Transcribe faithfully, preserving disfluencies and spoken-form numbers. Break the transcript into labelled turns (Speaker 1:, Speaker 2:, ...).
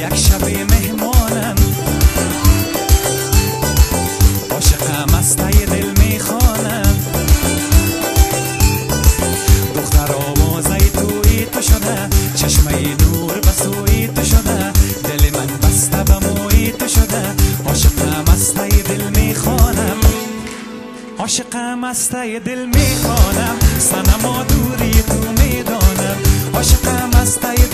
Speaker 1: یک شب مهمانم، عاشقم از ته دل میخوانم. دختر آوازه توی تو شده، چشمه نور به سوی تو شده، دل من بسته به موی تو شده. عاشقم از ته دل میخوانم، عاشقم از ته دل میخوانم. صنما دوری تو میدانم، عاشقم از ته